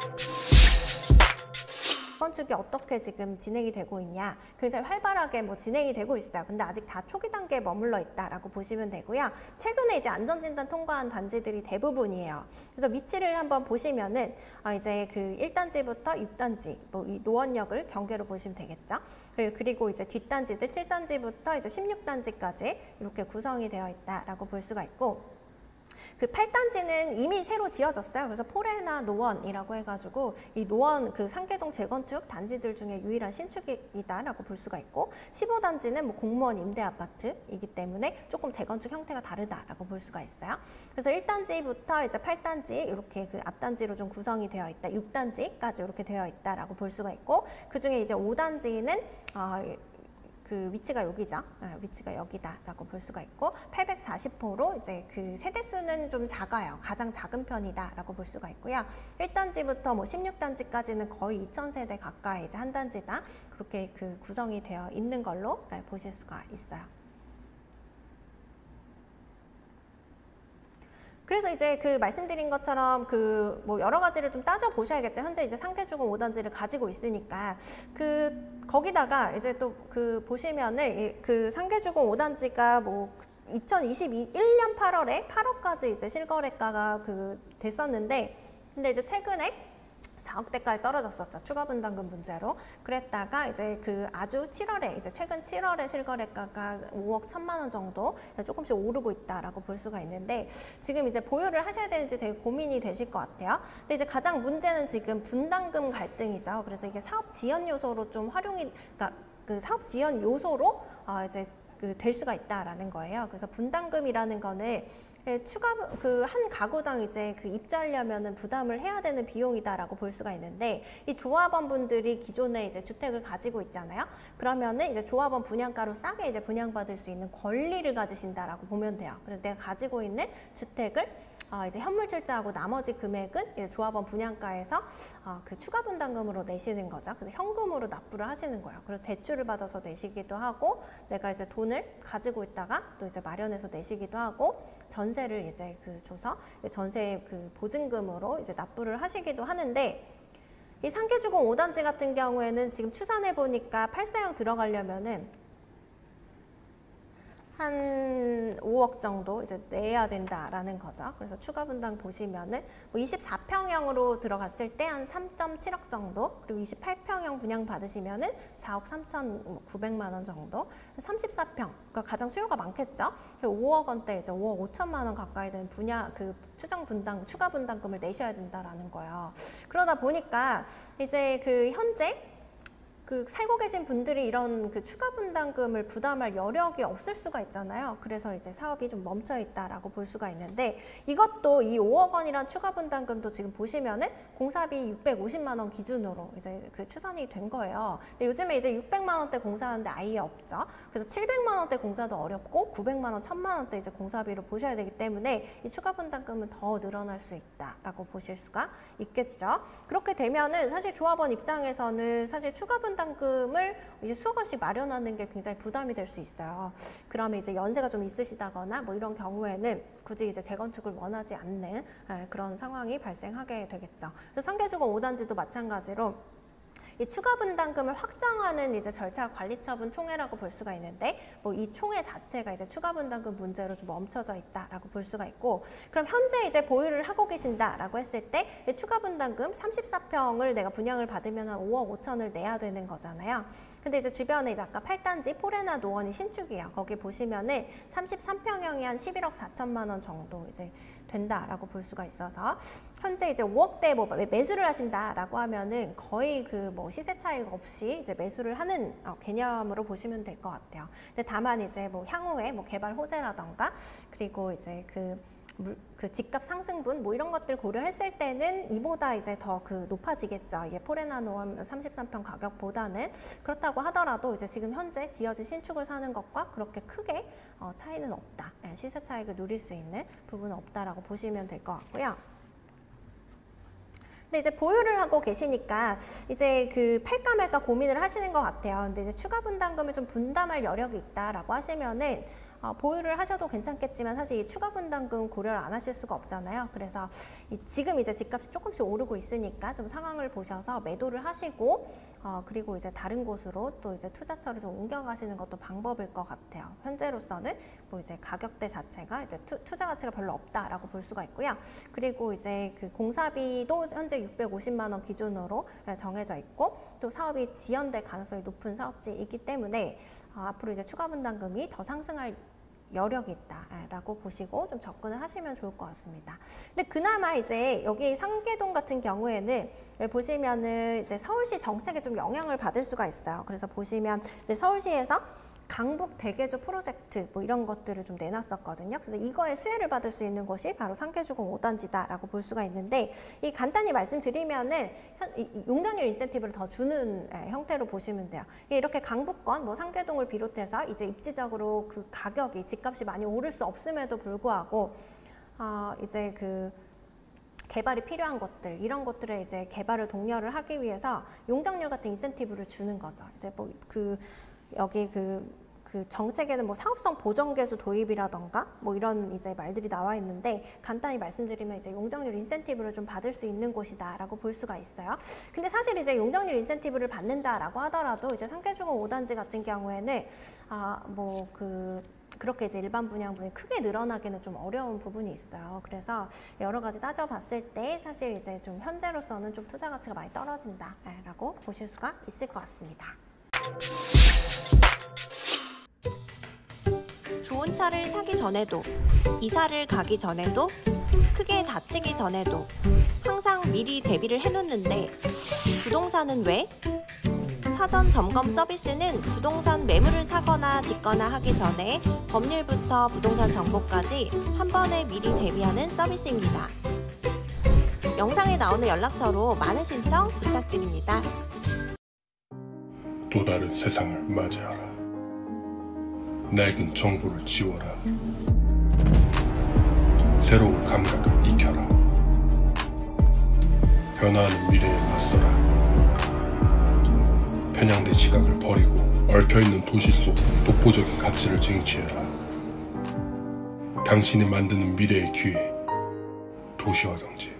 건축이 어떻게 지금 진행이 되고 있냐, 굉장히 활발하게 뭐 진행이 되고 있어요. 근데 아직 다 초기 단계에 머물러 있다라고 보시면 되고요. 최근에 이제 안전진단 통과한 단지들이 대부분이에요. 그래서 위치를 한번 보시면은 이제 그 1단지부터 6단지 뭐 이 노원역을 경계로 보시면 되겠죠. 그리고 이제 뒷단지들 7단지부터 이제 16단지까지 이렇게 구성이 되어 있다라고 볼 수가 있고, 그 8단지는 이미 새로 지어졌어요. 그래서 포레나 노원이라고 해가지고 이 노원 그 상계동 재건축 단지들 중에 유일한 신축이다라고 볼 수가 있고, 15단지는 뭐 공무원 임대 아파트이기 때문에 조금 재건축 형태가 다르다라고 볼 수가 있어요. 그래서 1단지부터 이제 8단지 이렇게 그 앞단지로 좀 구성이 되어 있다, 6단지까지 이렇게 되어 있다라고 볼 수가 있고, 그 중에 이제 5단지는 그 위치가 여기죠. 위치가 여기다라고 볼 수가 있고, 840호로 이제 그 세대수는 좀 작아요. 가장 작은 편이다라고 볼 수가 있고요. 1단지부터 뭐 16단지까지는 거의 2000세대 가까이 이제 한 단지다, 그렇게 그 구성이 되어 있는 걸로 보실 수가 있어요. 그래서 이제 그 말씀드린 것처럼 그 뭐 여러 가지를 좀 따져 보셔야겠죠. 현재 이제 상계주공 5단지를 가지고 있으니까 거기다가 이제 또 그 보시면은 그 상계주공 5단지가 뭐 2021년 8월에 8억까지 이제 실거래가가 됐었는데, 근데 이제 최근에 4억대까지 떨어졌었죠. 추가 분담금 문제로. 그랬다가 이제 아주 7월에 이제 최근 7월에 실거래가가 5억 1천만 원 정도 조금씩 오르고 있다라고 볼 수가 있는데, 지금 이제 보유를 하셔야 되는지 되게 고민이 되실 것 같아요. 근데 이제 가장 문제는 지금 분담금 갈등이죠. 그래서 이게 사업 지연 요소로 좀 그러니까 그 사업 지연 요소로 이제 될 수가 있다라는 거예요. 그래서 분담금이라는 거는 추가 한 가구당 이제 입주하려면은 부담을 해야 되는 비용이다라고 볼 수가 있는데, 이 조합원 분들이 기존에 이제 주택을 가지고 있잖아요. 그러면은 이제 조합원 분양가로 싸게 이제 분양받을 수 있는 권리를 가지신다라고 보면 돼요. 그래서 내가 가지고 있는 주택을 이제 현물 출자하고 나머지 금액은 이제 조합원 분양가에서 그 추가 분담금으로 내시는 거죠. 그래서 현금으로 납부를 하시는 거예요. 그래서 대출을 받아서 내시기도 하고, 내가 이제 돈을 가지고 있다가 또 이제 마련해서 내시기도 하고, 전세를 이제 줘서 전세 보증금으로 이제 납부를 하시기도 하는데, 이 상계주공 5단지 같은 경우에는 지금 추산해 보니까 8사형 들어가려면은 한 5억 정도 이제 내야 된다라는 거죠. 그래서 추가 분담 보시면은 뭐 24평형으로 들어갔을 때 한 3.7억 정도, 그리고 28평형 분양 받으시면은 4억 3,900만 원 정도, 34평, 그러니까 가장 수요가 많겠죠. 5억 원대 이제 5억 5천만 원 가까이 되는 추가 분담금을 내셔야 된다라는 거예요. 그러다 보니까 이제 현재 살고 계신 분들이 이런 추가 분담금을 부담할 여력이 없을 수가 있잖아요. 그래서 이제 사업이 좀 멈춰 있다라고 볼 수가 있는데, 이것도 이 5억 원이란 추가 분담금도 지금 보시면은 공사비 650만 원 기준으로 이제 추산이 된 거예요. 근데 요즘에 이제 600만 원대 공사하는데 아예 없죠. 그래서 700만 원대 공사도 어렵고 900만 원, 1000만 원대 이제 공사비로 보셔야 되기 때문에 이 추가 분담금은 더 늘어날 수 있다라고 보실 수가 있겠죠. 그렇게 되면은 사실 조합원 입장에서는 사실 추가 분담금을 이제 수억원씩 마련하는 게 굉장히 부담이 될 수 있어요. 그러면 이제 연세가 좀 있으시다거나 뭐 이런 경우에는 굳이 이제 재건축을 원하지 않는 그런 상황이 발생하게 되겠죠. 그래서 상계주공 5단지도 마찬가지로 이 추가 분담금을 확정하는 이제 절차 관리처분 총회라고 볼 수가 있는데, 뭐 이 총회 자체가 이제 추가 분담금 문제로 좀 멈춰져 있다라고 볼 수가 있고, 그럼 현재 이제 보유를 하고 계신다라고 했을 때 추가 분담금 34평을 내가 분양을 받으면 한 5억 5천을 내야 되는 거잖아요. 근데 이제 주변에 이제 아까 8단지 포레나 노원이 신축이에요. 거기 보시면은 33평형이 한 11억 4천만 원 정도 이제 된다라고 볼 수가 있어서, 현재 이제 5억대 뭐 매수를 하신다라고 하면은 거의 뭐 시세 차이가 없이 이제 매수를 하는 개념으로 보시면 될 것 같아요. 근데 다만 이제 뭐 향후에 뭐 개발 호재라던가, 그리고 이제 집값 상승분 뭐 이런 것들 고려했을 때는 이보다 이제 더 높아지겠죠. 이게 포레나 노원 33평 가격보다는. 그렇다고 하더라도 이제 지금 현재 지어진 신축을 사는 것과 그렇게 크게 차이는 없다. 시세 차익을 누릴 수 있는 부분은 없다라고 보시면 될 것 같고요. 근데 이제 보유를 하고 계시니까 이제 팔까 말까 고민을 하시는 것 같아요. 근데 이제 추가 분담금을 좀 분담할 여력이 있다라고 하시면은 보유를 하셔도 괜찮겠지만 사실 이 추가 분담금 고려를 안 하실 수가 없잖아요. 그래서 지금 이제 집값이 조금씩 오르고 있으니까 좀 상황을 보셔서 매도를 하시고 그리고 이제 다른 곳으로 또 이제 투자처를 좀 옮겨가시는 것도 방법일 것 같아요. 현재로서는 뭐 이제 가격대 자체가 이제 투자 가치가 별로 없다라고 볼 수가 있고요. 그리고 이제 그 공사비도 현재 650만 원 기준으로 정해져 있고 또 사업이 지연될 가능성이 높은 사업지이기 때문에 앞으로 이제 추가 분담금이 더 상승할 여력이 있다라고 보시고 좀 접근을 하시면 좋을 것 같습니다. 근데 그나마 이제 여기 상계동 같은 경우에는 보시면은 이제 서울시 정책에 좀 영향을 받을 수가 있어요. 그래서 보시면 이제 서울시에서 강북 대개조 프로젝트 뭐 이런 것들을 좀 내놨었거든요. 그래서 이거에 수혜를 받을 수 있는 곳이 바로 상계주공 5단지다라고 볼 수가 있는데 이 간단히 말씀드리면은 용적률 인센티브를 더 주는 형태로 보시면 돼요. 이렇게 강북권, 뭐 상계동을 비롯해서 이제 입지적으로 그 가격이 집값이 많이 오를 수 없음에도 불구하고 이제 그 개발이 필요한 것들 이런 것들의 이제 개발을 독려를 하기 위해서 용적률 같은 인센티브를 주는 거죠. 이제 뭐 여기 그 정책에는 뭐 사업성 보정계수 도입이라던가 뭐 이런 이제 말들이 나와 있는데 간단히 말씀드리면 이제 용적률 인센티브를 좀 받을 수 있는 곳이다라고 볼 수가 있어요. 근데 사실 이제 용적률 인센티브를 받는다라고 하더라도 이제 상계주공 5단지 같은 경우에는 그렇게 이제 일반 분양분이 크게 늘어나기는 좀 어려운 부분이 있어요. 그래서 여러 가지 따져봤을 때 사실 이제 좀 현재로서는 좀 투자 가치가 많이 떨어진다라고 보실 수가 있을 것 같습니다. 좋은 차를 사기 전에도, 이사를 가기 전에도, 크게 다치기 전에도 항상 미리 대비를 해놓는데 부동산은 왜? 사전 점검 서비스는 부동산 매물을 사거나 짓거나 하기 전에 법률부터 부동산 정보까지 한 번에 미리 대비하는 서비스입니다. 영상에 나오는 연락처로 많은 신청 부탁드립니다. 또 다른 세상을 맞이하라. 낡은 정보를 지워라. 새로운 감각을 익혀라. 변화하는 미래에 맞서라. 편향된 시각을 버리고 얽혀있는 도시 속 독보적인 가치를 쟁취해라. 당신이 만드는 미래의 기회, 도시화 경제.